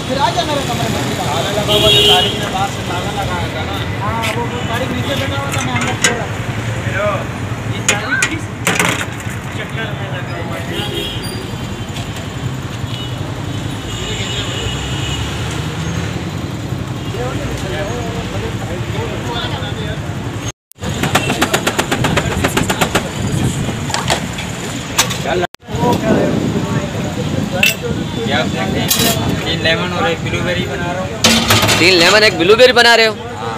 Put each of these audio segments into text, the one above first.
फिर आ जा मेरे कमरे में। ताला लगा हुआ था, तारीख ने बाहर से ताला लगाया था ना। हाँ वो तारीख नीचे बैठा हुआ था, मैं अंदर सो रहा था। हेलो ये तारीख किस चक्कर में लगा हुआ है? क्या 3 लेमन और 1 ब्लूबेरी बना रहा हूँ। 3 लेमन 1 ब्लूबेरी बना रहे हो?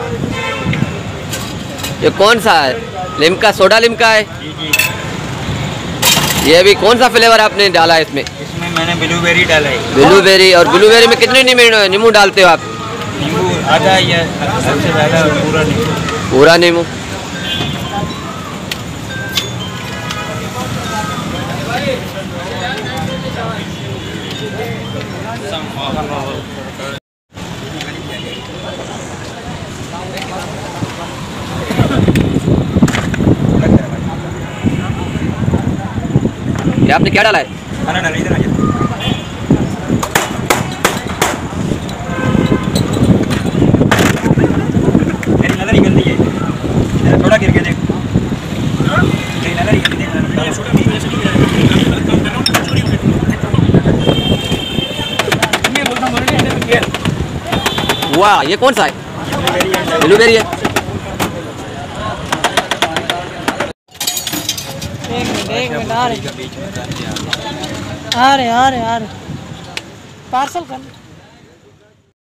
ये कौन सा है? लिम्का, सोडा लिम्का है? जी जी। ये अभी कौन सा फ्लेवर आपने डाला है इसमें? इसमें मैंने ब्लूबेरी डाला है। ब्लूबेरी, और ब्लूबेरी में कितने नींबू डालते हो आप? नींबू आधा या सबसे ज़्यादा, पूरा नींबू। पूरा नींबू। ये आपने क्या डाला है? खाना डाला इधर आ जा। मेरी नज़र निकल रही है, थोड़ा गिर के देख। मेरी नज़र निकल रही है। वाह, ये कौन सा है? ब्लूबेरी है। एक मिनट आ रहे पार्सल कर।